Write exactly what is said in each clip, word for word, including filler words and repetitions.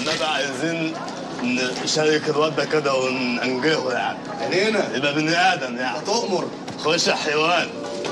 النبي عايزين نشارك الواد ده كده وننجحه يعني. علينا يبقى بني ادم يعني. تؤمر. خش يا حيوان.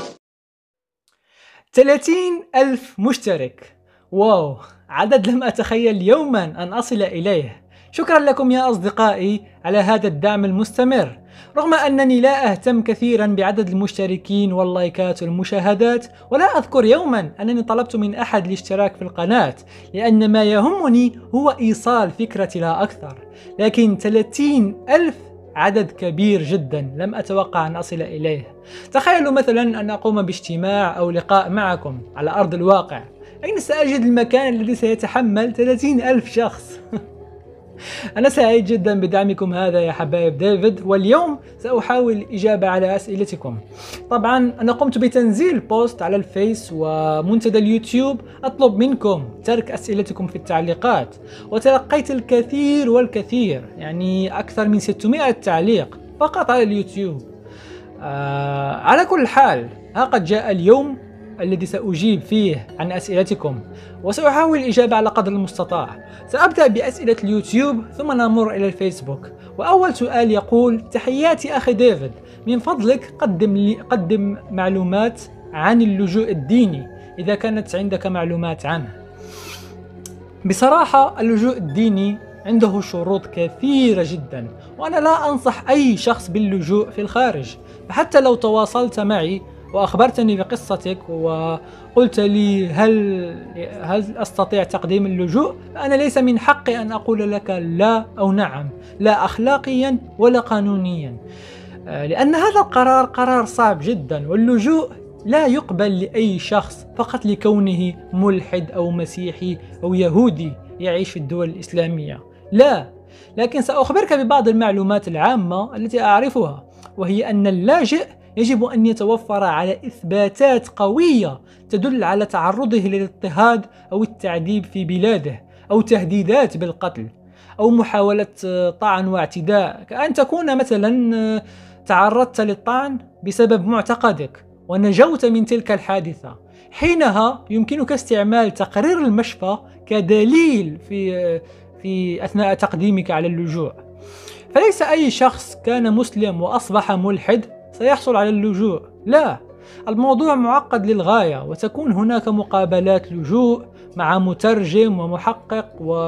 ثلاثين ألف مشترك، واو، عدد لم أتخيل يوما أن أصل إليه. شكرا لكم يا أصدقائي على هذا الدعم المستمر، رغم أنني لا أهتم كثيرا بعدد المشتركين واللايكات والمشاهدات، ولا أذكر يوما أنني طلبت من أحد الاشتراك في القناة، لأن ما يهمني هو إيصال فكرتي لا أكثر. لكن ثلاثين ألف عدد كبير جدا لم أتوقع أن أصل إليه. تخيلوا مثلا أن أقوم باجتماع أو لقاء معكم على أرض الواقع، أين سأجد المكان الذي سيتحمل ثلاثين ألف شخص؟ أنا سعيد جدا بدعمكم هذا يا حبايب ديفيد، واليوم سأحاول الإجابة على أسئلتكم. طبعا أنا قمت بتنزيل بوست على الفيس ومنتدى اليوتيوب أطلب منكم ترك أسئلتكم في التعليقات، وتلقيت الكثير والكثير، يعني أكثر من ستمائة تعليق فقط على اليوتيوب. آه على كل حال، ها قد جاء اليوم الذي سأجيب فيه عن أسئلتكم، وسأحاول الإجابة على قدر المستطاع. سأبدأ بأسئلة اليوتيوب ثم نمر إلى الفيسبوك. وأول سؤال يقول: تحياتي أخي ديفيد، من فضلك قدم لي قدم معلومات عن اللجوء الديني إذا كانت عندك معلومات عنه. بصراحة اللجوء الديني عنده شروط كثيرة جدا، وأنا لا أنصح أي شخص باللجوء في الخارج. فحتى لو تواصلت معي وأخبرتني بقصتك وقلت لي هل هل أستطيع تقديم اللجوء، فأنا ليس من حقي أن أقول لك لا أو نعم، لا أخلاقيا ولا قانونيا، لأن هذا القرار قرار صعب جدا. واللجوء لا يقبل لأي شخص فقط لكونه ملحد أو مسيحي أو يهودي يعيش في الدول الإسلامية، لا. لكن سأخبرك ببعض المعلومات العامة التي أعرفها، وهي أن اللاجئ يجب أن يتوفر على إثباتات قوية تدل على تعرضه للاضطهاد أو التعذيب في بلاده، أو تهديدات بالقتل، أو محاولة طعن واعتداء، كأن تكون مثلا تعرضت للطعن بسبب معتقدك ونجوت من تلك الحادثة. حينها يمكنك استعمال تقرير المشفى كدليل في في أثناء تقديمك على اللجوء. فليس أي شخص كان مسلم وأصبح ملحد سيحصل على اللجوء، لا. الموضوع معقد للغاية، وتكون هناك مقابلات لجوء مع مترجم ومحقق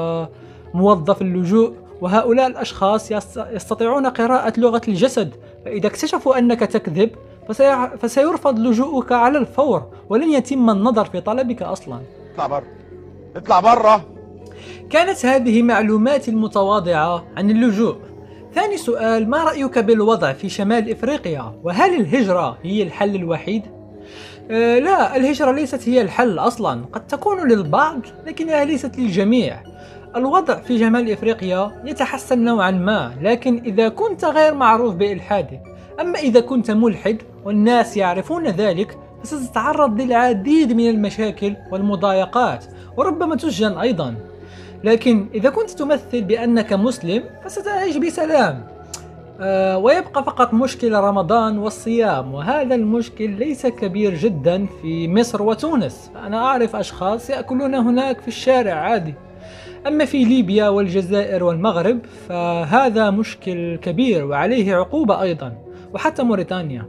وموظف اللجوء، وهؤلاء الأشخاص يستطيعون قراءة لغة الجسد، فإذا اكتشفوا أنك تكذب فسيرفض لجوءك على الفور، ولن يتم النظر في طلبك أصلا. اطلع بره، اطلع بره. كانت هذه معلوماتي المتواضعة عن اللجوء. ثاني سؤال: ما رأيك بالوضع في شمال إفريقيا؟ وهل الهجرة هي الحل الوحيد؟ أه لا، الهجرة ليست هي الحل أصلا، قد تكون للبعض لكنها ليست للجميع. الوضع في شمال إفريقيا يتحسن نوعا ما، لكن إذا كنت غير معروف بإلحادك. أما إذا كنت ملحد والناس يعرفون ذلك فستتعرض للعديد من المشاكل والمضايقات، وربما تسجن أيضا. لكن إذا كنت تمثل بأنك مسلم فستعيش بسلام. أه ويبقى فقط مشكل رمضان والصيام، وهذا المشكل ليس كبير جدا في مصر وتونس، فأنا أعرف أشخاص يأكلون هناك في الشارع عادي. أما في ليبيا والجزائر والمغرب فهذا مشكل كبير وعليه عقوبة أيضا، وحتى موريتانيا.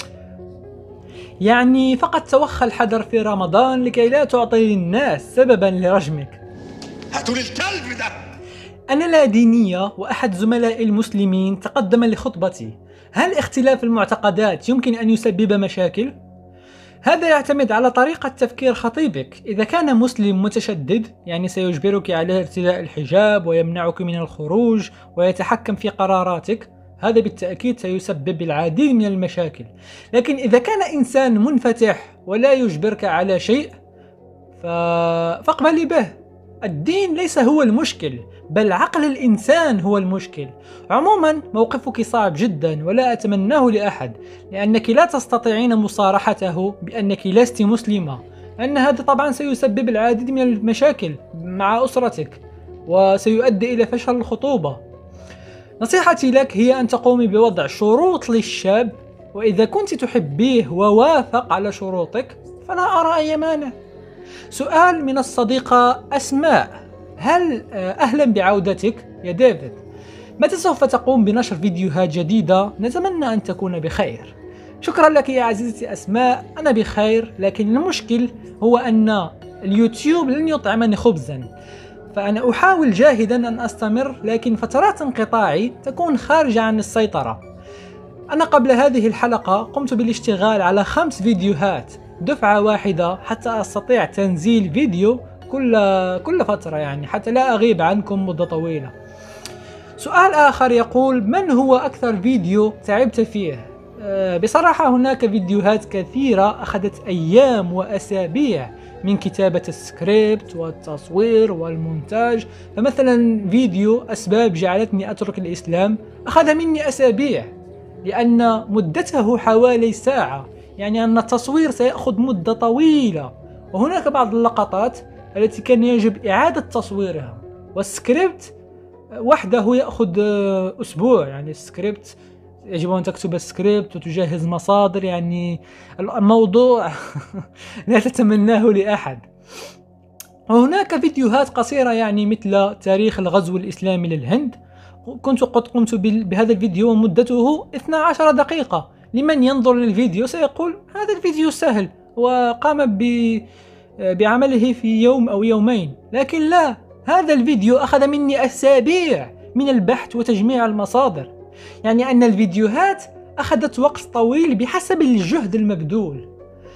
يعني فقط توخى الحذر في رمضان لكي لا تعطي للناس سببا لرجمك. هاتوا لي الكلب ده. أنا لا دينية، وأحد زملائي المسلمين تقدم لخطبتي: هل اختلاف المعتقدات يمكن أن يسبب مشاكل؟ هذا يعتمد على طريقة تفكير خطيبك. إذا كان مسلم متشدد، يعني سيجبرك على ارتداء الحجاب ويمنعك من الخروج ويتحكم في قراراتك، هذا بالتأكيد سيسبب العديد من المشاكل. لكن إذا كان إنسان منفتح ولا يجبرك على شيء ف... فاقبلي به. الدين ليس هو المشكل، بل عقل الإنسان هو المشكل. عموما موقفك صعب جدا ولا أتمناه لأحد، لأنك لا تستطيعين مصارحته بأنك لست مسلمة، لأن هذا طبعا سيسبب العديد من المشاكل مع أسرتك وسيؤدي إلى فشل الخطوبة. نصيحتي لك هي أن تقومي بوضع شروط للشاب، وإذا كنت تحبيه ووافق على شروطك فلا أرى أي مانع. سؤال من الصديقة أسماء: هل أهلا بعودتك يا ديفيد؟ متى سوف تقوم بنشر فيديوهات جديدة؟ نتمنى أن تكون بخير. شكرا لك يا عزيزتي أسماء، أنا بخير، لكن المشكل هو أن اليوتيوب لن يطعمني خبزا، فأنا أحاول جاهدا أن أستمر، لكن فترات انقطاعي تكون خارجة عن السيطرة. أنا قبل هذه الحلقة قمت بالاشتغال على خمس فيديوهات دفعة واحدة حتى أستطيع تنزيل فيديو كل كل فترة، يعني حتى لا أغيب عنكم مدة طويلة. سؤال آخر يقول: من هو أكثر فيديو تعبت فيه؟ أه بصراحة هناك فيديوهات كثيرة أخذت أيام وأسابيع من كتابة السكريبت والتصوير والمونتاج. فمثلا فيديو أسباب جعلتني أترك الإسلام أخذ مني أسابيع، لأن مدته حوالي ساعة، يعني أن التصوير سيأخذ مدة طويلة، وهناك بعض اللقطات التي كان يجب إعادة تصويرها، والسكريبت وحده يأخذ أسبوع. يعني السكريبت يجب أن تكتب السكريبت وتجهز مصادر، يعني الموضوع لا تتمناه لأحد. وهناك فيديوهات قصيرة، يعني مثل تاريخ الغزو الإسلامي للهند، كنت قد قمت بهذا الفيديو ومدته اثنتي عشرة دقيقة. لمن ينظر للفيديو سيقول هذا الفيديو سهل وقام بعمله في يوم أو يومين، لكن لا، هذا الفيديو أخذ مني أسابيع من البحث وتجميع المصادر، يعني أن الفيديوهات أخذت وقت طويل بحسب الجهد المبذول.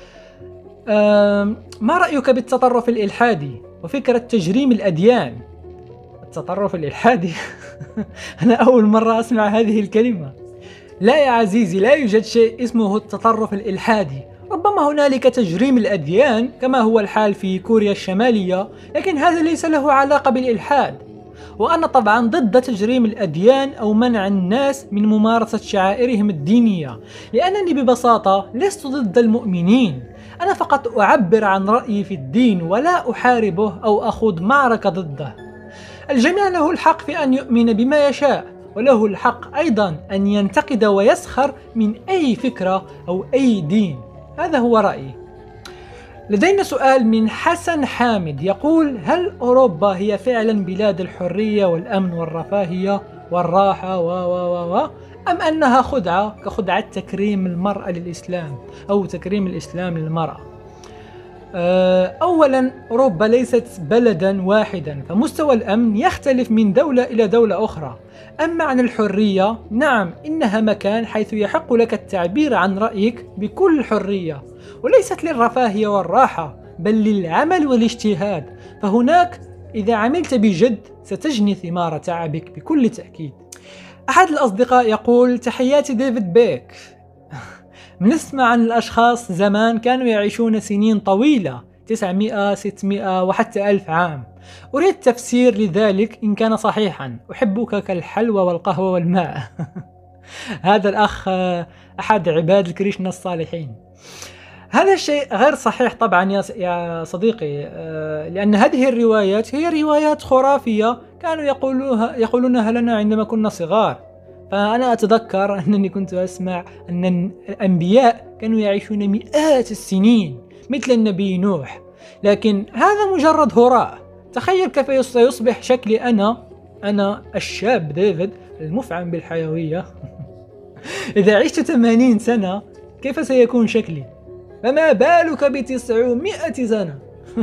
ما رأيك بالتطرف الإلحادي وفكرة تجريم الأديان؟ التطرف الإلحادي أنا أول مرة أسمع هذه الكلمة. لا يا عزيزي، لا يوجد شيء اسمه التطرف الإلحادي. ربما هنالك تجريم الأديان كما هو الحال في كوريا الشمالية، لكن هذا ليس له علاقة بالإلحاد. وأنا طبعا ضد تجريم الأديان أو منع الناس من ممارسة شعائرهم الدينية، لأنني ببساطة لست ضد المؤمنين، أنا فقط أعبر عن رأيي في الدين ولا أحاربه أو أخوض معركة ضده. الجميع له الحق في أن يؤمن بما يشاء، وله الحق أيضا أن ينتقد ويسخر من أي فكرة أو أي دين. هذا هو رأيي. لدينا سؤال من حسن حامد يقول: هل أوروبا هي فعلا بلاد الحرية والأمن والرفاهية والراحة و و و أم أنها خدعة كخدعة تكريم المرأة للإسلام أو تكريم الإسلام للمرأة؟ أولا، أوروبا ليست بلدا واحدا، فمستوى الأمن يختلف من دولة إلى دولة أخرى. أما عن الحرية، نعم، إنها مكان حيث يحق لك التعبير عن رأيك بكل حرية، وليست للرفاهية والراحة بل للعمل والاجتهاد. فهناك إذا عملت بجد ستجني ثمار تعبك بكل تأكيد. أحد الأصدقاء يقول: تحياتي ديفيد بيك. بنسمع عن الأشخاص زمان كانوا يعيشون سنين طويلة، تسعمائة ستمائة وحتى ألف عام. أريد تفسير لذلك إن كان صحيحا. أحبك كالحلوى والقهوة والماء. هذا الأخ أحد عباد الكريشنا الصالحين. هذا الشيء غير صحيح طبعا يا صديقي، لأن هذه الروايات هي روايات خرافية كانوا يقولوها يقولونها لنا عندما كنا صغار. فأنا أتذكر أنني كنت أسمع أن الأنبياء كانوا يعيشون مئات السنين مثل النبي نوح، لكن هذا مجرد هراء. تخيل كيف سيصبح شكلي أنا أنا الشاب ديفيد المفعم بالحيوية إذا عشت ثمانين سنة، كيف سيكون شكلي؟ فما بالك بتسعمائة سنة.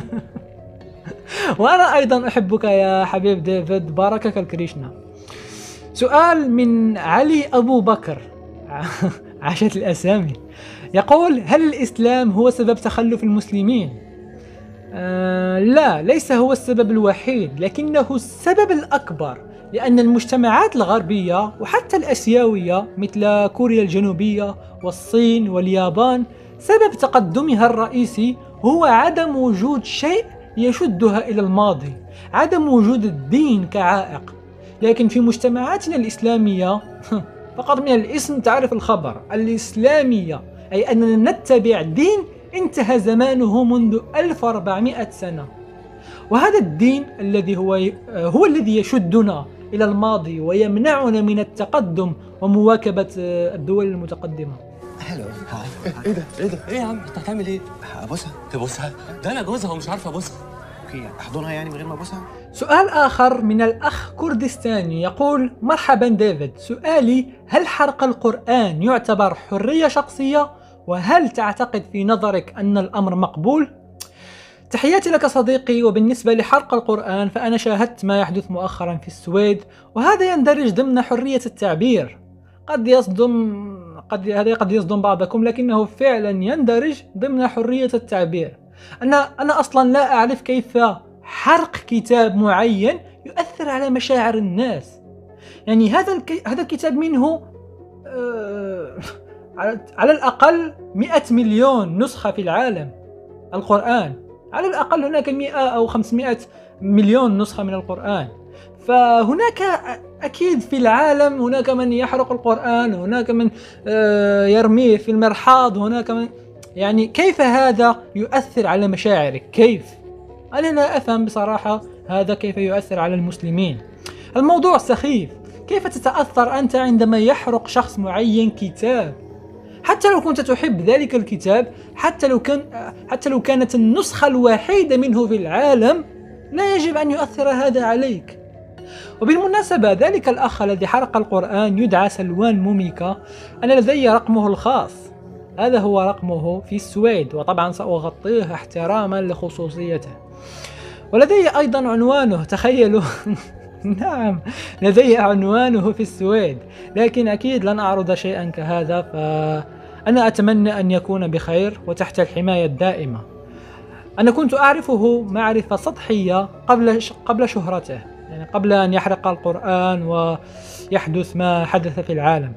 وأنا أيضا أحبك يا حبيب ديفيد، باركك الكريشنا. سؤال من علي أبو بكر، عاشت الأسامي، يقول: هل الإسلام هو سبب تخلف المسلمين؟ آه لا، ليس هو السبب الوحيد، لكنه السبب الأكبر، لأن المجتمعات الغربية وحتى الأسيوية مثل كوريا الجنوبية والصين واليابان سبب تقدمها الرئيسي هو عدم وجود شيء يشدها إلى الماضي، عدم وجود الدين كعائق. لكن في مجتمعاتنا الإسلامية فقط من الاسم تعرف الخبر، الإسلامية، أي أننا نتبع دين انتهى زمانه منذ ألف وأربعمائة سنة، وهذا الدين الذي هو هو الذي يشدنا إلى الماضي ويمنعنا من التقدم ومواكبة الدول المتقدمة. حلو. هاي. ايه ده ايه ده ايه يا عم انت هتعمل ايه؟ ابوسها تبوسها؟ ده انا جوزها ومش عارفه ابوسها. ايه؟ احضنها يعني من غير ما ابوسها؟ سؤال آخر من الأخ كردستاني يقول: مرحبا ديفيد، سؤالي: هل حرق القرآن يعتبر حرية شخصية؟ وهل تعتقد في نظرك أن الأمر مقبول؟ تحياتي لك صديقي. وبالنسبة لحرق القرآن فأنا شاهدت ما يحدث مؤخرا في السويد، وهذا يندرج ضمن حرية التعبير. قد يصدم قد هذا قد يصدم بعضكم، لكنه فعلا يندرج ضمن حرية التعبير. أنا أنا أصلا لا أعرف كيف حرق كتاب معين يؤثر على مشاعر الناس. يعني هذا الك... هذا الكتاب منه آه... على الأقل مئة مليون نسخة في العالم. القرآن على الأقل هناك مئة أو خمسمئة مليون نسخة من القرآن، فهناك أكيد في العالم هناك من يحرق القرآن، هناك من يرميه في المرحاض، هناك من يعني كيف هذا يؤثر على مشاعرك؟ كيف؟ أنا لا أفهم بصراحة هذا كيف يؤثر على المسلمين. الموضوع سخيف. كيف تتأثر أنت عندما يحرق شخص معين كتاب؟ حتى لو كنت تحب ذلك الكتاب، حتى لو كان حتى لو كانت النسخة الوحيدة منه في العالم، لا يجب أن يؤثر هذا عليك. وبالمناسبة ذلك الأخ الذي حرق القرآن يدعى سلوان موميكا. أنا لدي رقمه الخاص، هذا هو رقمه في السويد، وطبعا سأغطيه احتراما لخصوصيته. ولدي أيضا عنوانه، تخيلوا. نعم، لدي عنوانه في السويد، لكن أكيد لن أعرض شيئا كهذا، فأنا أتمنى أن يكون بخير وتحت الحماية الدائمة. أنا كنت أعرفه معرفة سطحية قبل قبل شهرته، يعني قبل أن يحرق القرآن ويحدث ما حدث في العالم.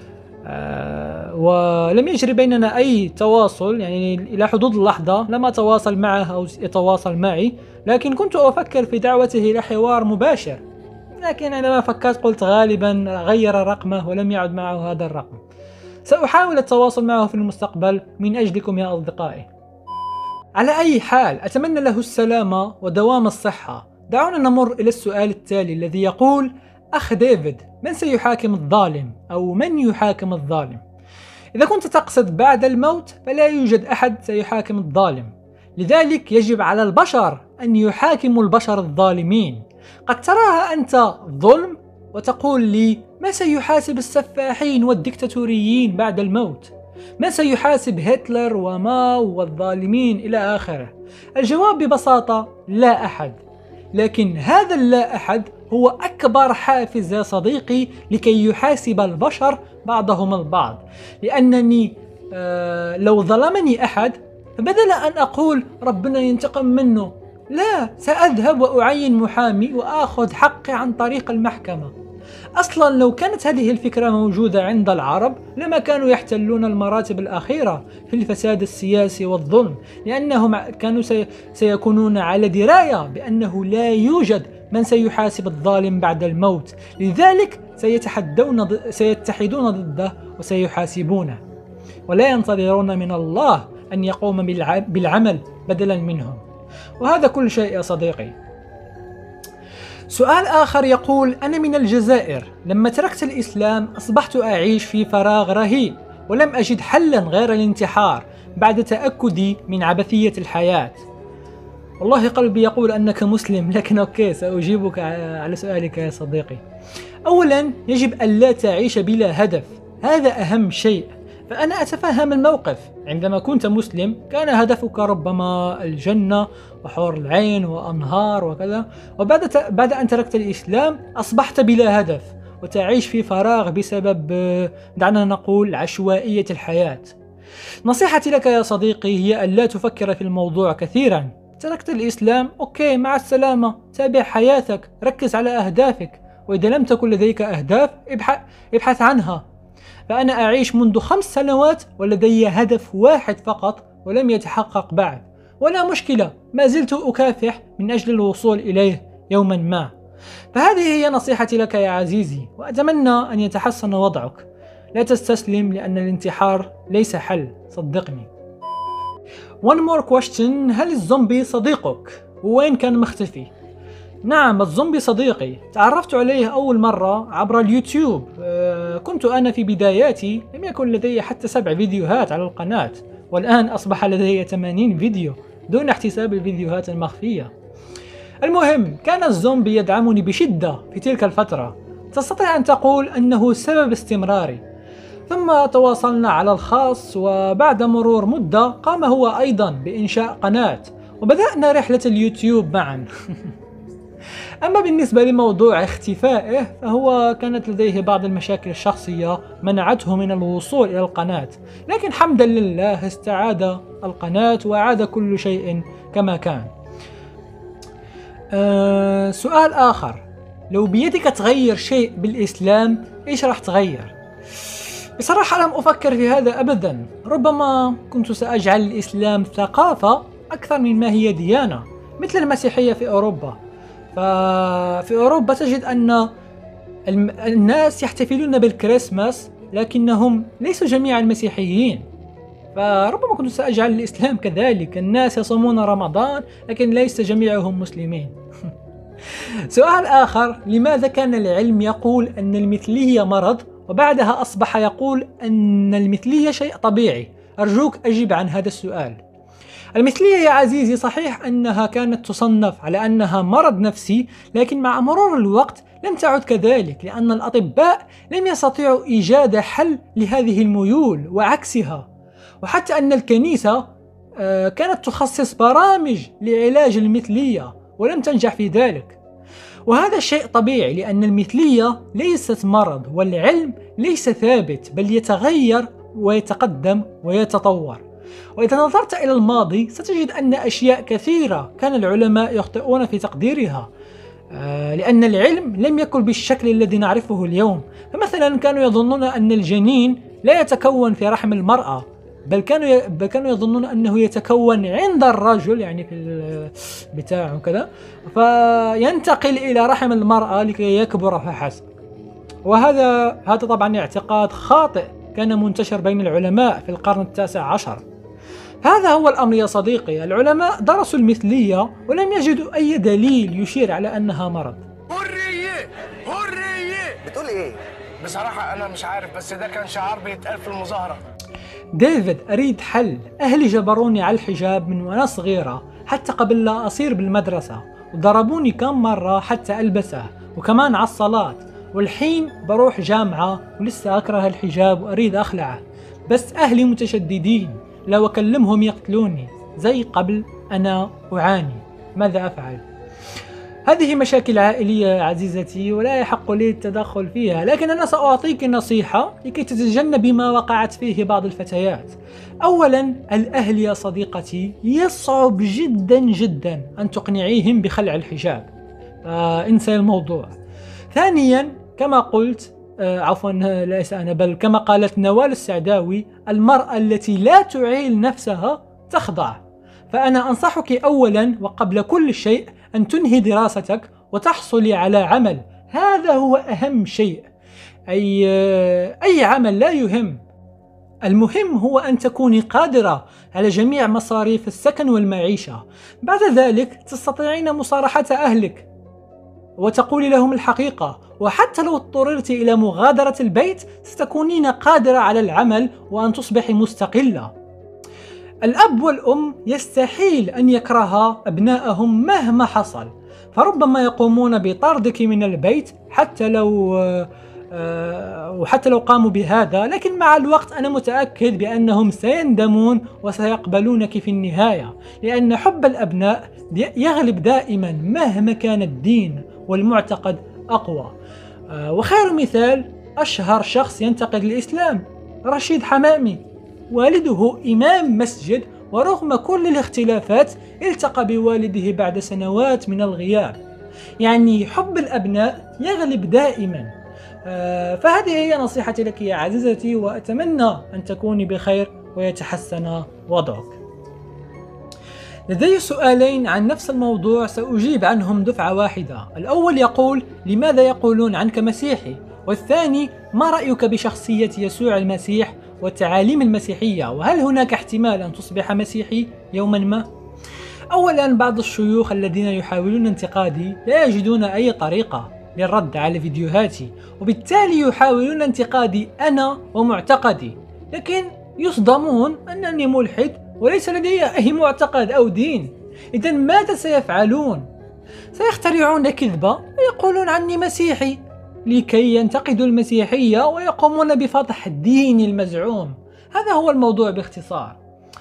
أه ولم يجري بيننا أي تواصل، يعني إلى حدود اللحظة لم أتواصل معه أو يتواصل معي، لكن كنت أفكر في دعوته إلى حوار مباشر، لكن عندما فكرت قلت غالبا غير رقمه ولم يعد معه هذا الرقم. سأحاول التواصل معه في المستقبل من أجلكم يا أصدقائي. على أي حال، أتمنى له السلامة ودوام الصحة. دعونا نمر إلى السؤال التالي الذي يقول: أخ ديفيد، من سيحاكم الظالم؟ أو من يحاكم الظالم؟ إذا كنت تقصد بعد الموت فلا يوجد أحد سيحاكم الظالم، لذلك يجب على البشر أن يحاكموا البشر الظالمين. قد تراها أنت ظلم وتقول لي: ما سيحاسب السفاحين والدكتاتوريين بعد الموت؟ ما سيحاسب هتلر وماو والظالمين إلى آخره؟ الجواب ببساطة: لا أحد. لكن هذا اللا أحد هو أكبر حافز يا صديقي لكي يحاسب البشر بعضهم البعض، لأنني آه لو ظلمني أحد فبدل أن أقول ربنا ينتقم منه، لا، سأذهب وأعين محامي وأخذ حقي عن طريق المحكمة. أصلا لو كانت هذه الفكرة موجودة عند العرب لما كانوا يحتلون المراتب الأخيرة في الفساد السياسي والظلم، لأنهم كانوا سيكونون على دراية بأنه لا يوجد من سيحاسب الظالم بعد الموت، لذلك سيتحدون سيتحدون ضده وسيحاسبونه، ولا ينتظرون من الله أن يقوم بالعمل بدلا منهم. وهذا كل شيء يا صديقي. سؤال آخر يقول: أنا من الجزائر، لما تركت الإسلام أصبحت أعيش في فراغ رهيب، ولم أجد حلا غير الانتحار بعد تأكدي من عبثية الحياة. والله قلبي يقول أنك مسلم، لكن أوكي، سأجيبك على سؤالك يا صديقي. أولا، يجب أن لا تعيش بلا هدف، هذا أهم شيء. فأنا أتفهم الموقف، عندما كنت مسلم كان هدفك ربما الجنة وحور العين وأنهار وكذا، وبعد بعد أن تركت الإسلام أصبحت بلا هدف وتعيش في فراغ بسبب، دعنا نقول، عشوائية الحياة. نصيحتي لك يا صديقي هي أن لا تفكر في الموضوع كثيرا. تركت الإسلام، أوكي، مع السلامة، تابع حياتك، ركز على أهدافك، وإذا لم تكن لديك أهداف ابحث عنها. فأنا أعيش منذ خمس سنوات ولدي هدف واحد فقط ولم يتحقق بعد، ولا مشكلة، ما زلت أكافح من أجل الوصول إليه يوما ما. فهذه هي نصيحتي لك يا عزيزي، وأتمنى أن يتحسن وضعك. لا تستسلم، لأن الانتحار ليس حل، صدقني. One more question: هل الزومبي صديقك؟ وين كان مختفي؟ نعم، الزومبي صديقي. تعرفت عليه أول مرة عبر اليوتيوب. أه كنت أنا في بداياتي، لم يكن لدي حتى سبع فيديوهات على القناة، والآن أصبح لدي ثمانين فيديو دون احتساب الفيديوهات المخفية. المهم، كان الزومبي يدعمني بشدة في تلك الفترة، تستطيع أن تقول أنه سبب استمراري. ثم تواصلنا على الخاص، وبعد مرور مدة قام هو أيضا بإنشاء قناة، وبدأنا رحلة اليوتيوب معا. أما بالنسبة لموضوع اختفائه، فهو كانت لديه بعض المشاكل الشخصية منعته من الوصول إلى القناة، لكن حمدا لله استعاد القناة وعاد كل شيء كما كان. أه سؤال آخر: لو بيدك تغير شيء بالإسلام، إيش راح تغير؟ بصراحة لم أفكر في هذا أبدا. ربما كنت سأجعل الإسلام ثقافة أكثر من ما هي ديانة، مثل المسيحية في أوروبا. ففي أوروبا تجد أن الناس يحتفلون بالكريسماس، لكنهم ليسوا جميعا مسيحيين. فربما كنت سأجعل الإسلام كذلك، الناس يصومون رمضان لكن ليس جميعهم مسلمين. سؤال آخر: لماذا كان العلم يقول أن المثلية مرض، وبعدها أصبح يقول أن المثلية شيء طبيعي؟ أرجوك أجب عن هذا السؤال. المثلية يا عزيزي صحيح أنها كانت تصنف على أنها مرض نفسي، لكن مع مرور الوقت لم تعد كذلك، لأن الأطباء لم يستطيعوا إيجاد حل لهذه الميول وعكسها. وحتى أن الكنيسة كانت تخصص برامج لعلاج المثلية ولم تنجح في ذلك. وهذا شيء طبيعي، لأن المثلية ليست مرض، والعلم ليس ثابت بل يتغير ويتقدم ويتطور. وإذا نظرت إلى الماضي ستجد أن أشياء كثيرة كان العلماء يخطئون في تقديرها، لأن العلم لم يكن بالشكل الذي نعرفه اليوم. فمثلا كانوا يظنون أن الجنين لا يتكون في رحم المرأة، بل كانوا بل كانوا يظنون أنه يتكون عند الرجل، يعني في البتاع وكذا، فينتقل إلى رحم المرأة لكي يكبر فحسب. وهذا هذا طبعا اعتقاد خاطئ كان منتشر بين العلماء في القرن التاسع عشر. هذا هو الأمر يا صديقي، العلماء درسوا المثلية ولم يجدوا أي دليل يشير على أنها مرض. حرية حرية. بتقول ايه؟ بصراحة أنا مش عارف، بس ده كان شعار بيتقال في المظاهرة. ديفيد، أريد حل. أهلي جبروني على الحجاب من وأنا صغيرة حتى قبل لا أصير بالمدرسة، وضربوني كم مرة حتى ألبسه، وكمان على الصلاة. والحين بروح جامعة ولسه أكره الحجاب وأريد أخلعه، بس أهلي متشددين، لو أكلمهم يقتلوني زي قبل. أنا أعاني، ماذا أفعل؟ هذه مشاكل عائلية عزيزتي، ولا يحق لي التدخل فيها، لكن أنا سأعطيك نصيحة لكي تتجنبي ما وقعت فيه بعض الفتيات. أولا، الأهل يا صديقتي يصعب جدا جدا أن تقنعيهم بخلع الحجاب، فانسى الموضوع. ثانيا، كما قلت آه عفوا ليس أنا بل كما قالت نوال السعداوي: المرأة التي لا تعيل نفسها تخضع. فأنا أنصحك أولا وقبل كل شيء أن تنهي دراستك وتحصلي على عمل، هذا هو أهم شيء. أي, أي عمل لا يهم، المهم هو أن تكوني قادرة على جميع مصاريف السكن والمعيشة. بعد ذلك تستطيعين مصارحة أهلك وتقولي لهم الحقيقة، وحتى لو اضطررت إلى مغادرة البيت ستكونين قادرة على العمل وأن تصبحي مستقلة. الأب والأم يستحيل أن يكرها أبنائهم مهما حصل، فربما يقومون بطردك من البيت حتى لو وحتى لو قاموا بهذا، لكن مع الوقت أنا متأكد بأنهم سيندمون وسيقبلونك في النهاية، لأن حب الأبناء يغلب دائما مهما كان الدين والمعتقد أقوى. وخير مثال أشهر شخص ينتقد الإسلام، رشيد حمامي، والده إمام مسجد، ورغم كل الاختلافات التقى بوالده بعد سنوات من الغياب. يعني حب الأبناء يغلب دائما. فهذه هي نصيحتي لك يا عزيزتي، وأتمنى أن تكوني بخير ويتحسن وضعك. لدي سؤالين عن نفس الموضوع سأجيب عنهم دفعة واحدة. الأول يقول: لماذا يقولون عنك مسيحي؟ والثاني: ما رأيك بشخصية يسوع المسيح والتعاليم المسيحية، وهل هناك احتمال أن تصبح مسيحي يوما ما؟ أولا، بعض الشيوخ الذين يحاولون انتقادي لا يجدون أي طريقة للرد على فيديوهاتي، وبالتالي يحاولون انتقادي أنا ومعتقدي، لكن يصدمون أنني ملحد وليس لدي أي معتقد أو دين. إذن ماذا سيفعلون؟ سيخترعون كذبة ويقولون عني مسيحي لكي ينتقدوا المسيحية ويقومون بفضح الدين المزعوم. هذا هو الموضوع باختصار.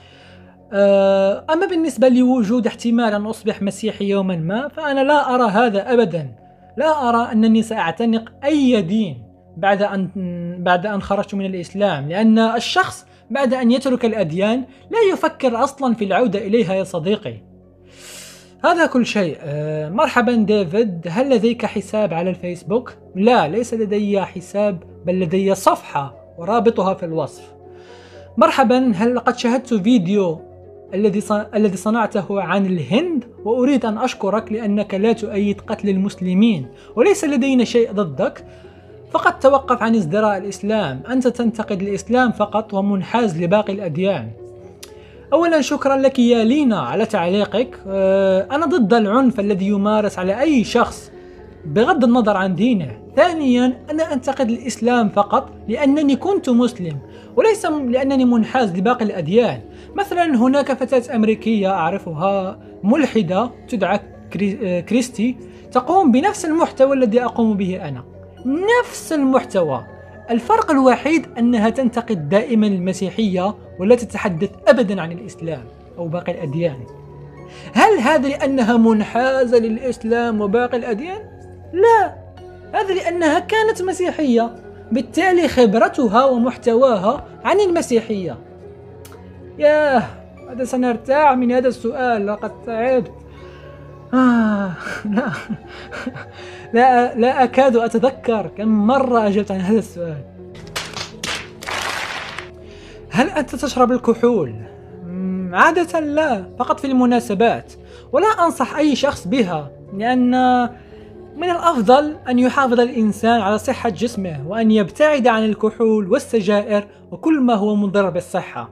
أما بالنسبة لوجود احتمال أن أصبح مسيحي يوما ما، فأنا لا أرى هذا أبدا. لا أرى أنني سأعتنق أي دين بعد أن بعد أن خرجت من الإسلام، لأن الشخص بعد أن يترك الأديان لا يفكر أصلا في العودة إليها يا صديقي. هذا كل شيء. أه مرحبا ديفيد، هل لديك حساب على الفيسبوك؟ لا، ليس لدي حساب، بل لدي صفحة ورابطها في الوصف. مرحبا، هل لقد شاهدت فيديو الذي الذي صنعته عن الهند، وأريد أن أشكرك لأنك لا تؤيد قتل المسلمين، وليس لدينا شيء ضدك، فقط توقف عن ازدراء الإسلام. أنت تنتقد الإسلام فقط ومنحاز لباقي الأديان. أولا شكرا لك يا لينا على تعليقك. أنا ضد العنف الذي يمارس على أي شخص بغض النظر عن دينه. ثانيا أنا أنتقد الإسلام فقط لأنني كنت مسلم، وليس لأنني منحاز لباقي الأديان. مثلا هناك فتاة أمريكية أعرفها ملحدة تدعى كريستي، تقوم بنفس المحتوى الذي أقوم به أنا، نفس المحتوى. الفرق الوحيد أنها تنتقد دائما المسيحية ولا تتحدث أبدا عن الإسلام أو باقي الأديان. هل هذا لأنها منحازة للإسلام وباقي الأديان؟ لا، هذا لأنها كانت مسيحية، بالتالي خبرتها ومحتواها عن المسيحية. ياه، هذا سنرتاح من هذا السؤال، لقد تعبت. آه لا لا لا أكاد أتذكر كم مرة أجبت عن هذا السؤال. هل أنت تشرب الكحول؟ عادة لا، فقط في المناسبات، ولا أنصح أي شخص بها، لأن من الأفضل أن يحافظ الإنسان على صحة جسمه وأن يبتعد عن الكحول والسجائر وكل ما هو مضر بالصحة.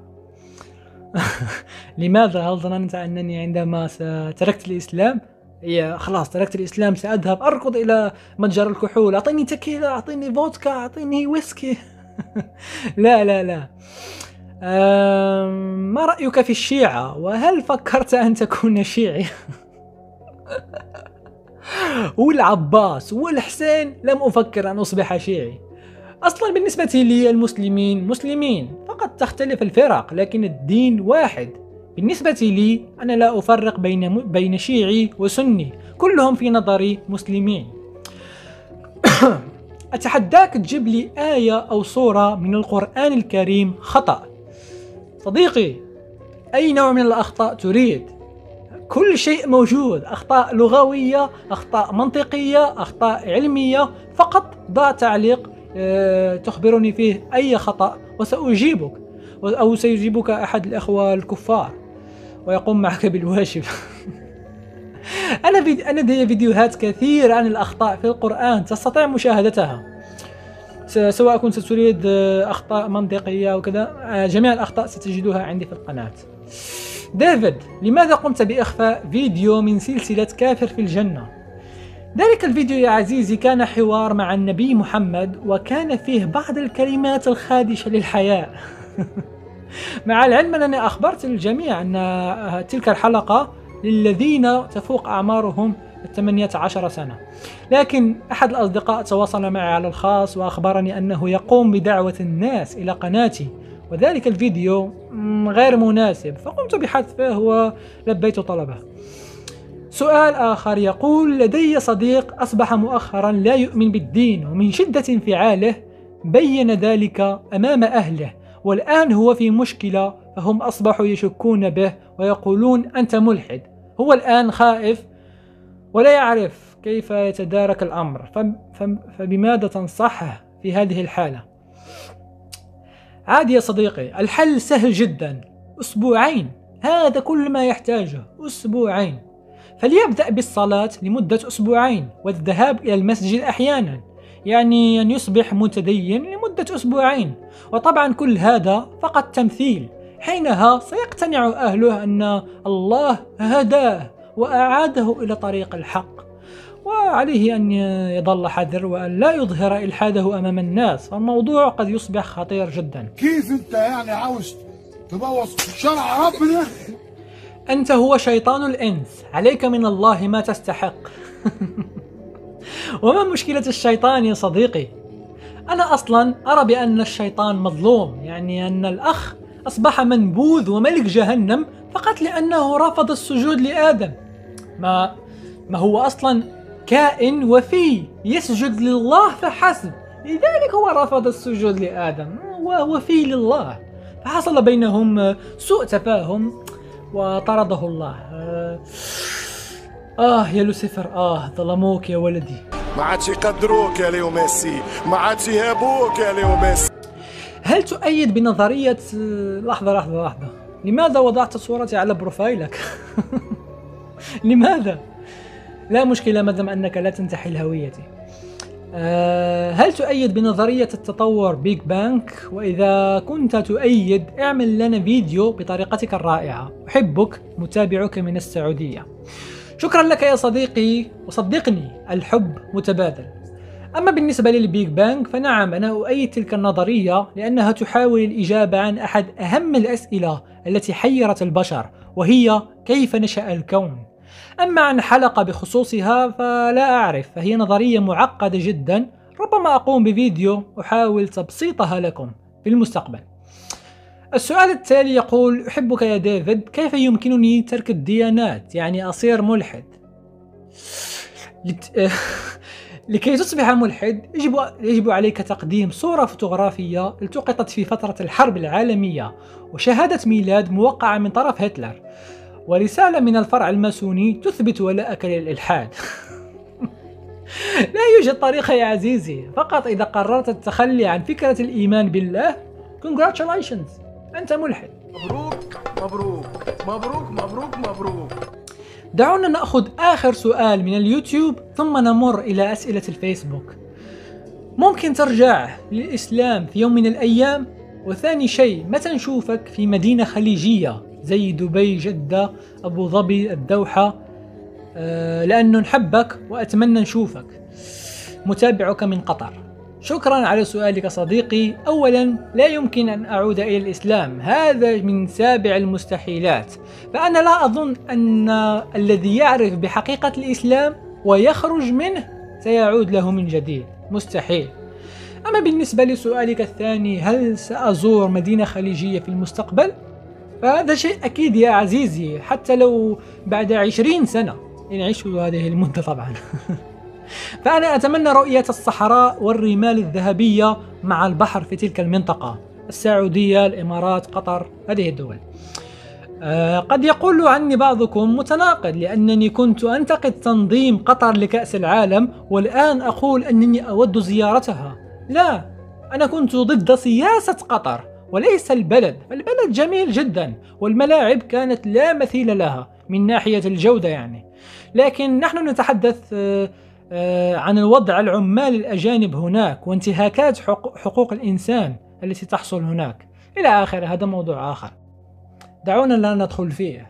لماذا؟ هل ظننت أنني عندما تركت الإسلام يا خلاص تركت الإسلام سأذهب أركض إلى متجر الكحول، أعطيني تكيلا، أعطيني فودكا، أعطيني ويسكي؟ لا لا لا. ما رأيك في الشيعة؟ وهل فكرت أن تكون شيعي؟ والعباس والحسين لم أفكر أن أصبح شيعي. أصلا بالنسبة لي المسلمين مسلمين، فقط تختلف الفرق لكن الدين واحد. بالنسبة لي أنا لا أفرق بين بين شيعي وسني، كلهم في نظري مسلمين. أتحداك تجيب لي آية أو سورة من القرآن الكريم خطأ. صديقي، أي نوع من الأخطاء تريد؟ كل شيء موجود، أخطاء لغوية، أخطاء منطقية، أخطاء علمية. فقط ضع تعليق تخبرني فيه أي خطأ وسأجيبك، أو سيجيبك أحد الأخوة الكفار ويقوم معك بالواجب. أنا أنا لدي فيديوهات كثيرة عن الأخطاء في القرآن، تستطيع مشاهدتها، سواء كنت تريد أخطاء منطقية وكذا، جميع الأخطاء ستجدها عندي في القناة. ديفيد، لماذا قمت بإخفاء فيديو من سلسلة كافر في الجنة؟ ذلك الفيديو يا عزيزي كان حوار مع النبي محمد، وكان فيه بعض الكلمات الخادشة للحياء. مع العلم أنني أخبرت الجميع أن تلك الحلقة للذين تفوق أعمارهم ثمانية عشر سنة، لكن أحد الأصدقاء تواصل معي على الخاص وأخبرني أنه يقوم بدعوة الناس إلى قناتي، وذلك الفيديو غير مناسب، فقمت بحذفه ولبيت طلبه. سؤال آخر يقول: لدي صديق أصبح مؤخرا لا يؤمن بالدين، ومن شدة انفعاله بين ذلك أمام أهله، والآن هو في مشكلة، فهم أصبحوا يشكون به ويقولون أنت ملحد. هو الآن خائف ولا يعرف كيف يتدارك الأمر، فبماذا تنصحه في هذه الحالة؟ عادي يا صديقي، الحل سهل جدا، أسبوعين، هذا كل ما يحتاجه، أسبوعين. فليبدأ بالصلاة لمدة أسبوعين والذهاب إلى المسجد أحيانا، يعني أن يصبح متدين لمدة أسبوعين. وطبعا كل هذا فقط تمثيل، حينها سيقتنع أهله أن الله هداه وأعاده إلى طريق الحق، وعليه أن يظل حذر وأن لا يظهر إلحاده أمام الناس، فالموضوع قد يصبح خطير جدا. كيف أنت يعني عاوز تبوظ شرع ربنا؟ أنت هو شيطان الإنس، عليك من الله ما تستحق. وما مشكلة الشيطان يا صديقي؟ أنا أصلا أرى بأن الشيطان مظلوم، يعني أن الأخ أصبح منبوذ وملك جهنم فقط لأنه رفض السجود لآدم. ما ما هو أصلا كائن وفي يسجد لله فحسب، لذلك هو رفض السجود لآدم ووفي لله، فحصل بينهم سوء تفاهم وطرده الله. آه, آه يا لوسيفر، آه ظلموك يا ولدي. ما عادش يقدروك يا ليو ميسي، ما عادش يهابوك يا ليو ميسي. هل تؤيد بنظرية لحظة لحظة لحظة لماذا وضعت صورتي على بروفايلك؟ لماذا؟ لا مشكلة ما دام أنك لا تنتحل هويتي. أه هل تؤيد بنظرية التطور بيج بانك؟ وإذا كنت تؤيد اعمل لنا فيديو بطريقتك الرائعة. أحبك، متابعك من السعودية. شكرا لك يا صديقي، وصدقني الحب متبادل. أما بالنسبة للبيج بانج فنعم، أنا أؤيد تلك النظرية لأنها تحاول الإجابة عن أحد أهم الأسئلة التي حيرت البشر، وهي كيف نشأ الكون. أما عن حلقة بخصوصها فلا أعرف، فهي نظرية معقدة جدا، ربما أقوم بفيديو أحاول تبسيطها لكم في المستقبل. السؤال التالي يقول: أحبك يا ديفيد، كيف يمكنني ترك الديانات، يعني أصير ملحد؟ لت... لكي تصبح ملحد يجب يجب عليك تقديم صورة فوتوغرافية التقطت في فترة الحرب العالمية، وشهادة ميلاد موقعة من طرف هتلر، ورسالة من الفرع الماسوني تثبت ولاءك للإلحاد. لا يوجد طريقة يا عزيزي، فقط إذا قررت التخلي عن فكرة الإيمان بالله congratulations، أنت ملحد. مبروك مبروك مبروك مبروك مبروك. دعونا نأخذ آخر سؤال من اليوتيوب ثم نمر إلى أسئلة الفيسبوك. ممكن ترجع للإسلام في يوم من الأيام؟ وثاني شيء، متى نشوفك في مدينة خليجية زي دبي، جدة، أبو ظبي، الدوحة؟ أه لأنه نحبك وأتمنى نشوفك. متابعك من قطر. شكرا على سؤالك صديقي. أولا، لا يمكن أن أعود إلى الإسلام، هذا من سابع المستحيلات، فأنا لا أظن أن الذي يعرف بحقيقة الإسلام ويخرج منه سيعود له من جديد، مستحيل. أما بالنسبة لسؤالك الثاني، هل سأزور مدينة خليجية في المستقبل؟ فهذا شيء أكيد يا عزيزي، حتى لو بعد عشرين سنة إن عشت هذه المدة طبعا. فأنا أتمنى رؤية الصحراء والرمال الذهبية مع البحر في تلك المنطقة، السعودية، الإمارات، قطر، هذه الدول. أه قد يقول عني بعضكم متناقض، لأنني كنت أنتقد تنظيم قطر لكأس العالم والآن أقول أنني أود زيارتها. لا، أنا كنت ضد سياسة قطر وليس البلد. البلد جميل جدا والملاعب كانت لا مثيل لها من ناحية الجودة يعني، لكن نحن نتحدث أه عن الوضع العمال الأجانب هناك وانتهاكات حقوق الإنسان التي تحصل هناك إلى آخر. هذا موضوع آخر دعونا لا ندخل فيه.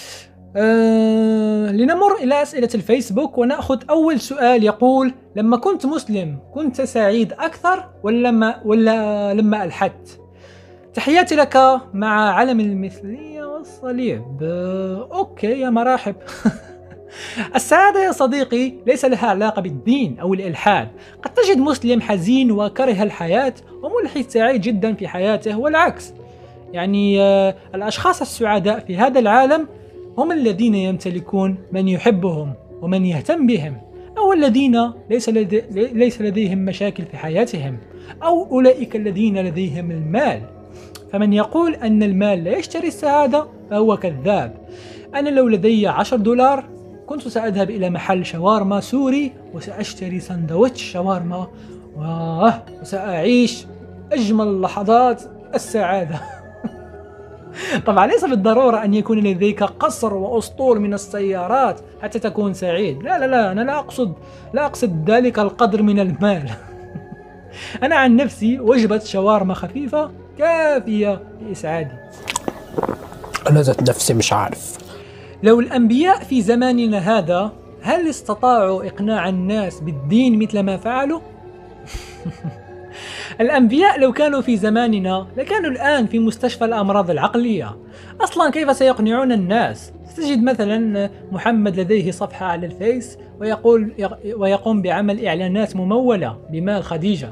أه لنمر إلى أسئلة الفيسبوك ونأخذ أول سؤال يقول: لما كنت مسلم كنت سعيد أكثر ولا لما, ولا لما ألحدت؟ تحياتي لك مع علم المثلية والصليب. أه أوكي يا مراحب. السعادة يا صديقي ليس لها علاقة بالدين أو الإلحاد. قد تجد مسلم حزين وكره الحياة وملحد سعيد جدا في حياته، والعكس. يعني آه الأشخاص السعداء في هذا العالم هم الذين يمتلكون من يحبهم ومن يهتم بهم، أو الذين ليس, لدي ليس لديهم مشاكل في حياتهم، أو أولئك الذين لديهم المال. فمن يقول أن المال لا يشتري السعادة فهو كذاب. أنا لو لدي عشر دولار كنت سأذهب إلى محل شاورما سوري وسأشتري سندويتش شاورما وسأعيش أجمل لحظات السعادة. طبعا ليس بالضرورة أن يكون لديك قصر وأسطول من السيارات حتى تكون سعيد، لا لا لا أنا لا أقصد لا أقصد ذلك القدر من المال. أنا عن نفسي وجبة شاورما خفيفة كافية لإسعادي. أنا ذات نفسي مش عارف. لو الأنبياء في زماننا هذا هل استطاعوا إقناع الناس بالدين مثل ما فعلوا؟ الأنبياء لو كانوا في زماننا لكانوا الآن في مستشفى الأمراض العقلية. أصلا كيف سيقنعون الناس؟ ستجد مثلا محمد لديه صفحة على الفيس ويقول ويقوم بعمل إعلانات ممولة بمال خديجة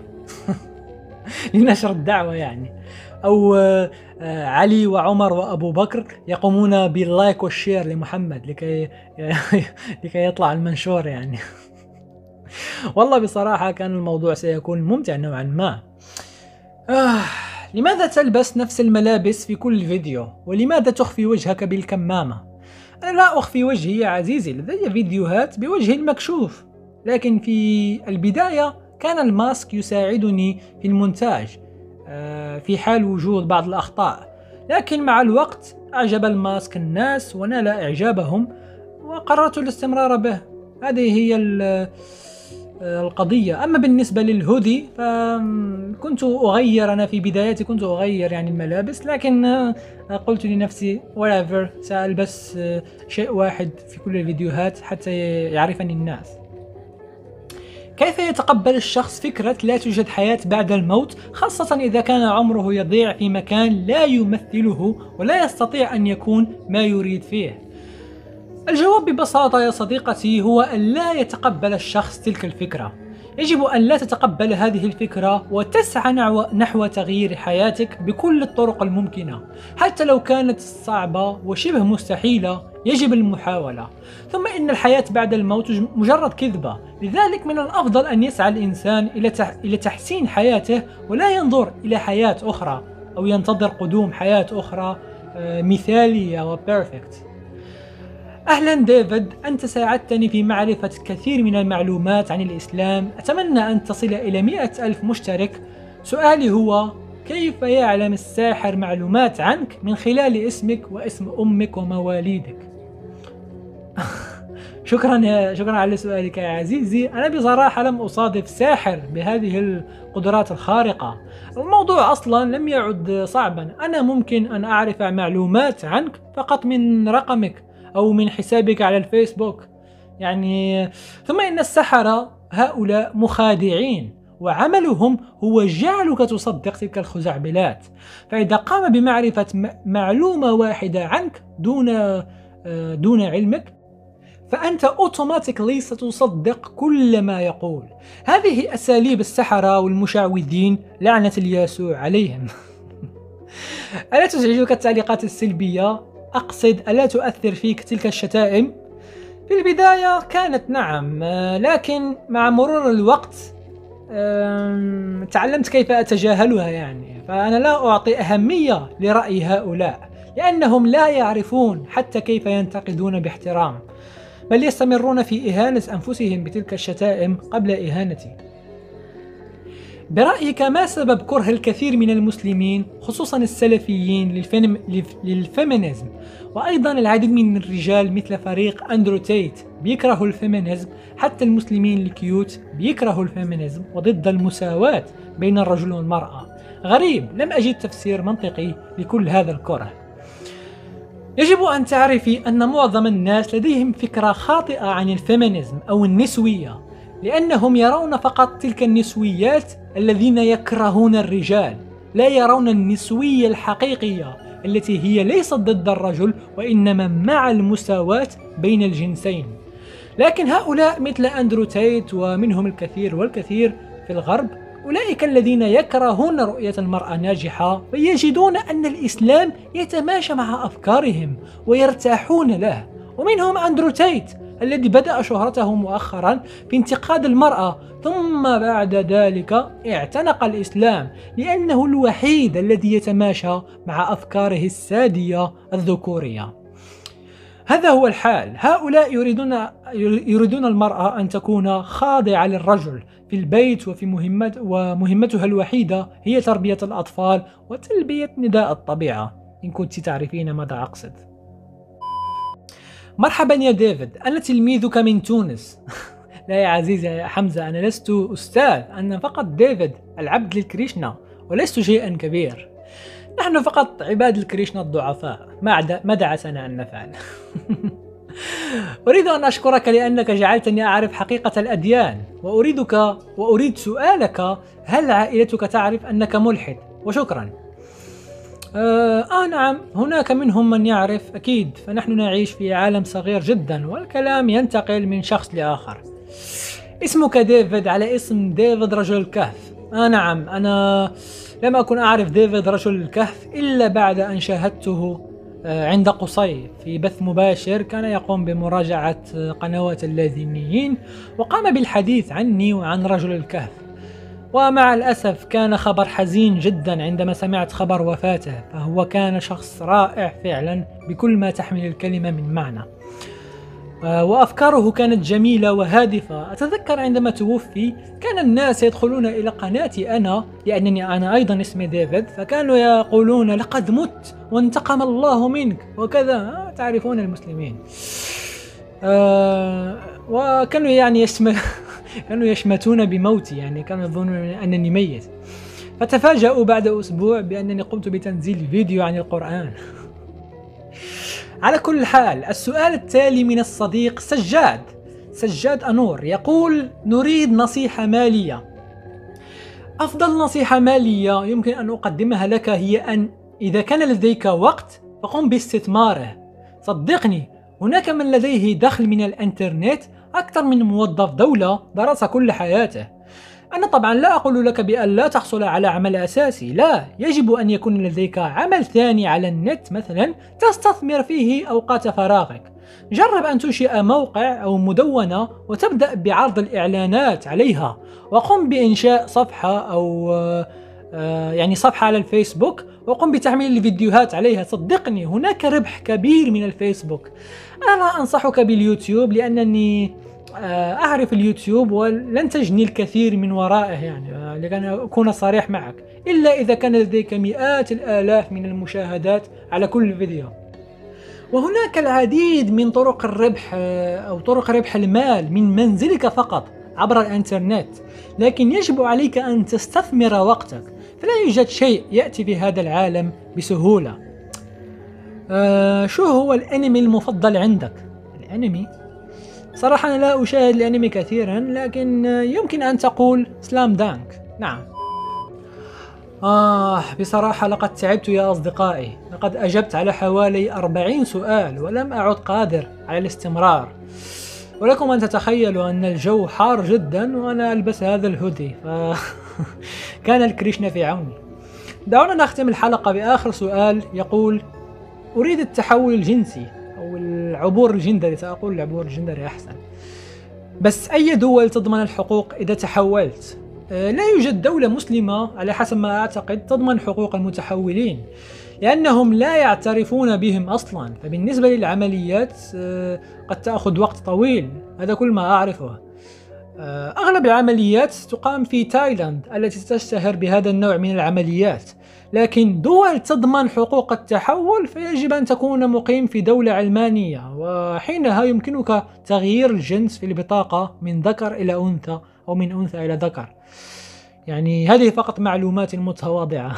لنشر الدعوة يعني. أو علي وعمر وأبو بكر يقومون باللايك والشير لمحمد لكي لكي يطلع المنشور يعني. والله بصراحة كان الموضوع سيكون ممتع نوعا ما. آه، لماذا تلبس نفس الملابس في كل فيديو؟ ولماذا تخفي وجهك بالكمامة؟ أنا لا أخفي وجهي يا عزيزي، لدي فيديوهات بوجهي المكشوف، لكن في البداية كان الماسك يساعدني في المونتاج آه في حال وجود بعض الأخطاء، لكن مع الوقت أعجب الماسك الناس ونال إعجابهم وقررت الاستمرار به. هذه هي القضية. أما بالنسبة للهودي فكنت أغير، أنا في بداياتي كنت أغير يعني الملابس، لكن قلت لنفسي whatever، سألبس شيء واحد في كل الفيديوهات حتى يعرفني الناس. كيف يتقبل الشخص فكرة لا توجد حياة بعد الموت، خاصة إذا كان عمره يضيع في مكان لا يمثله ولا يستطيع أن يكون ما يريد فيه؟ الجواب ببساطة يا صديقتي هو أن لا يتقبل الشخص تلك الفكرة. يجب أن لا تتقبل هذه الفكرة وتسعى نحو تغيير حياتك بكل الطرق الممكنة، حتى لو كانت صعبة وشبه مستحيلة يجب المحاولة. ثم إن الحياة بعد الموت مجرد كذبة، لذلك من الأفضل أن يسعى الإنسان إلى تحسين حياته ولا ينظر إلى حياة أخرى أو ينتظر قدوم حياة أخرى مثالية وبيرفكت. أهلا ديفيد، أنت ساعدتني في معرفة كثير من المعلومات عن الإسلام. أتمنى أن تصل إلى مئة ألف مشترك. سؤالي هو: كيف يعلم الساحر معلومات عنك من خلال اسمك واسم أمك ومواليدك؟ شكرا يا شكرا على سؤالك يا عزيزي. أنا بصراحة لم أصادف ساحر بهذه القدرات الخارقة. الموضوع أصلا لم يعد صعبا، أنا ممكن أن أعرف معلومات عنك فقط من رقمك أو من حسابك على الفيسبوك يعني. ثم إن السحرة هؤلاء مخادعين وعملهم هو جعلك تصدق تلك الخزعبلات. فإذا قام بمعرفة معلومة واحدة عنك دون دون علمك فأنت أوتوماتيكلي ستصدق كل ما يقول. هذه أساليب السحرة والمشعوذين لعنة اليسوع عليهم. ألا تزعجك التعليقات السلبية؟ أقصد ألا تؤثر فيك تلك الشتائم؟ في البداية كانت نعم، لكن مع مرور الوقت تعلمت كيف أتجاهلها يعني. فأنا لا أعطي أهمية لرأي هؤلاء لأنهم لا يعرفون حتى كيف ينتقدون باحترام، بل يستمرون في إهانة أنفسهم بتلك الشتائم قبل إهانتي. برأيك ما سبب كره الكثير من المسلمين خصوصا السلفيين للفينم... للفيمينيزم، وأيضا العديد من الرجال مثل فريق أندرو تيت بيكرهوا الفيمينيزم، حتى المسلمين الكيوت بيكرهوا الفيمينيزم وضد المساواة بين الرجل والمرأة؟ غريب، لم أجد تفسير منطقي لكل هذا الكره. يجب أن تعرفي أن معظم الناس لديهم فكرة خاطئة عن الفيمينيزم أو النسوية، لأنهم يرون فقط تلك النسويات الذين يكرهون الرجال، لا يرون النسوية الحقيقية التي هي ليست ضد الرجل وإنما مع المساواة بين الجنسين. لكن هؤلاء مثل أندرو تيت ومنهم الكثير والكثير في الغرب، أولئك الذين يكرهون رؤية المرأة ناجحة ويجدون أن الإسلام يتماشى مع أفكارهم ويرتاحون له. ومنهم أندرو تيت الذي بدأ شهرته مؤخرا في انتقاد المرأة، ثم بعد ذلك اعتنق الإسلام لأنه الوحيد الذي يتماشى مع أفكاره السادية الذكورية. هذا هو الحال. هؤلاء يريدون يريدون المرأة أن تكون خاضعة للرجل في البيت، وفي مهمة ومهمتها الوحيدة هي تربية الأطفال وتلبية نداء الطبيعة، إن كنت تعرفين ماذا أقصد. مرحبا يا ديفيد، أنا تلميذك من تونس. لا يا عزيزي يا حمزة، أنا لست أستاذ، أنا فقط ديفيد العبد للكريشنا ولست شيئا كبير. نحن فقط عباد الكريشنا الضعفاء، ما دعسنا أن نفعل. أريد أن أشكرك لأنك جعلتني أعرف حقيقة الأديان، وأريدك وأريد سؤالك: هل عائلتك تعرف أنك ملحد؟ وشكرا. آه, آه نعم، هناك منهم من يعرف أكيد، فنحن نعيش في عالم صغير جدا والكلام ينتقل من شخص لآخر. اسمك ديفيد على اسم ديفيد رجل الكهف. آه نعم، أنا لم أكن أعرف ديفيد رجل الكهف إلا بعد أن شاهدته عند قصي في بث مباشر كان يقوم بمراجعة قنوات اللادينيين، وقام بالحديث عني وعن رجل الكهف. ومع الأسف كان خبر حزين جدا عندما سمعت خبر وفاته، فهو كان شخص رائع فعلا بكل ما تحمل الكلمة من معنى، وأفكاره كانت جميلة وهادفة. أتذكر عندما توفي كان الناس يدخلون إلى قناتي أنا، لأنني أنا أيضا اسمي ديفيد، فكانوا يقولون: لقد مت وانتقم الله منك وكذا، تعرفون المسلمين. آه وكانوا يعني يشم... كانوا يشمتون بموتي، يعني كانوا يظنون أنني ميت. فتفاجأوا بعد أسبوع بأنني قمت بتنزيل فيديو عن القرآن. على كل حال، السؤال التالي من الصديق سجاد سجاد أنور يقول: نريد نصيحة مالية. أفضل نصيحة مالية يمكن أن أقدمها لك هي أن إذا كان لديك وقت فقم باستثماره. صدقني، هناك من لديه دخل من الإنترنت أكثر من موظف دولة درس كل حياته. أنا طبعا لا أقول لك بأن لا تحصل على عمل أساسي، لا، يجب أن يكون لديك عمل ثاني على النت مثلا تستثمر فيه أوقات فراغك. جرب أن تنشئ موقع أو مدونة وتبدأ بعرض الإعلانات عليها، وقم بإنشاء صفحة أو يعني صفحة على الفيسبوك وقم بتحميل الفيديوهات عليها. صدقني هناك ربح كبير من الفيسبوك. أنا لا أنصحك باليوتيوب لأنني أعرف اليوتيوب ولن تجني الكثير من ورائه، يعني لكن أكون صريح معك، إلا إذا كان لديك مئات الآلاف من المشاهدات على كل فيديو. وهناك العديد من طرق الربح أو طرق ربح المال من منزلك فقط عبر الإنترنت، لكن يجب عليك أن تستثمر وقتك، فلا يوجد شيء يأتي في هذا العالم بسهولة. أه شو هو الأنمي المفضل عندك؟ الأنمي؟ صراحة أنا لا أشاهد الأنمي كثيرا، لكن يمكن أن تقول سلام دانك. نعم. آه بصراحة لقد تعبت يا أصدقائي، لقد أجبت على حوالي أربعين سؤال ولم أعد قادر على الاستمرار. ولكم أن تتخيلوا أن الجو حار جدا وأنا ألبس هذا الهودي، فكان الكريشنا في عوني. دعونا نختم الحلقة بآخر سؤال يقول: أريد التحول الجنسي أو العبور الجندري، سأقول العبور الجندري أحسن، بس أي دول تضمن الحقوق إذا تحولت؟ لا يوجد دولة مسلمة على حسب ما أعتقد تضمن حقوق المتحولين، لأنهم لا يعترفون بهم أصلا. فبالنسبة للعمليات قد تأخذ وقت طويل، هذا كل ما أعرفه. أغلب العمليات تقام في تايلاند التي تشتهر بهذا النوع من العمليات، لكن دول تضمن حقوق التحول فيجب أن تكون مقيم في دولة علمانية، وحينها يمكنك تغيير الجنس في البطاقة من ذكر إلى أنثى أو من أنثى إلى ذكر. يعني هذه فقط معلومات متواضعة.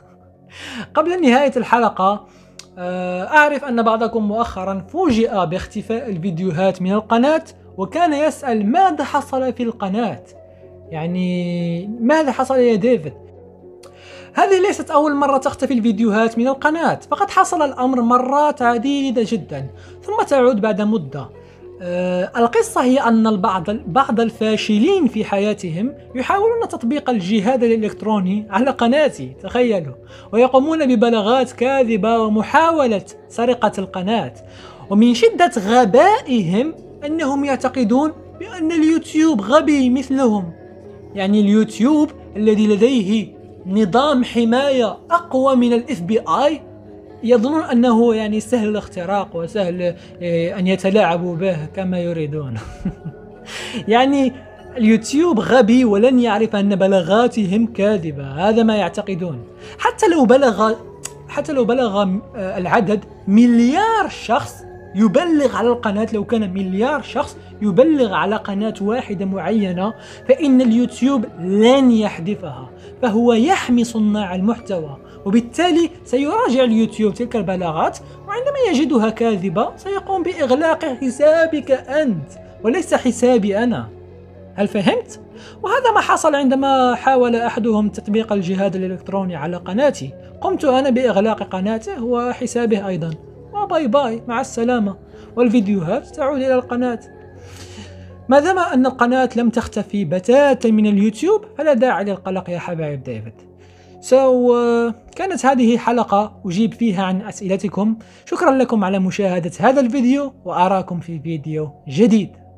قبل نهاية الحلقة، أعرف أن بعضكم مؤخرا فوجئ باختفاء الفيديوهات من القناة وكان يسأل ماذا حصل في القناة، يعني ماذا حصل يا ديفيد؟ هذه ليست أول مرة تختفي الفيديوهات من القناة، فقد حصل الأمر مرات عديدة جدا ثم تعود بعد مدة. أه القصة هي أن البعض بعض الفاشلين في حياتهم يحاولون تطبيق الجهاد الإلكتروني على قناتي، تخيلوا، ويقومون ببلاغات كاذبة ومحاولة سرقة القناة، ومن شدة غبائهم أنهم يعتقدون بأن اليوتيوب غبي مثلهم. يعني اليوتيوب الذي لديه نظام حماية أقوى من الاف بي آي يظنون أنه يعني سهل الاختراق وسهل أن يتلاعبوا به كما يريدون. يعني اليوتيوب غبي ولن يعرف أن بلاغاتهم كاذبة، هذا ما يعتقدون. حتى لو بلغ حتى لو بلغ العدد مليار شخص يبلغ على القناة، لو كان مليار شخص يبلغ على قناة واحدة معينة، فإن اليوتيوب لن يحذفها، فهو يحمي صناع المحتوى وبالتالي سيراجع اليوتيوب تلك البلاغات، وعندما يجدها كاذبة سيقوم بإغلاق حسابك أنت وليس حسابي أنا. هل فهمت؟ وهذا ما حصل عندما حاول أحدهم تطبيق الجهاد الإلكتروني على قناتي. قمت أنا بإغلاق قناته وحسابه أيضا، وباي باي مع السلامة، والفيديوهات تعود إلى القناة. ما دام أن القناة لم تختفي بتاتا من اليوتيوب فلا داعي للقلق يا حبايب ديفيد. سو so, uh, كانت هذه حلقة أجيب فيها عن أسئلتكم. شكرا لكم على مشاهدة هذا الفيديو، وأراكم في فيديو جديد.